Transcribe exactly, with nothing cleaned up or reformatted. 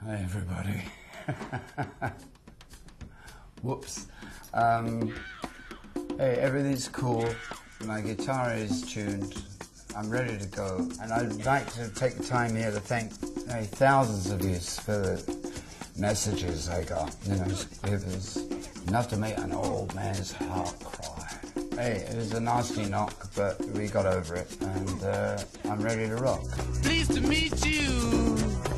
Hey everybody. Whoops. Um, hey, everything's cool. My guitar is tuned. I'm ready to go. And I'd like to take the time here to thank hey, thousands of you for the messages I got. You know, it was enough to make an old man's heart cry. Hey, it was a nasty knock, but we got over it, and uh, I'm ready to rock. Pleased to meet you.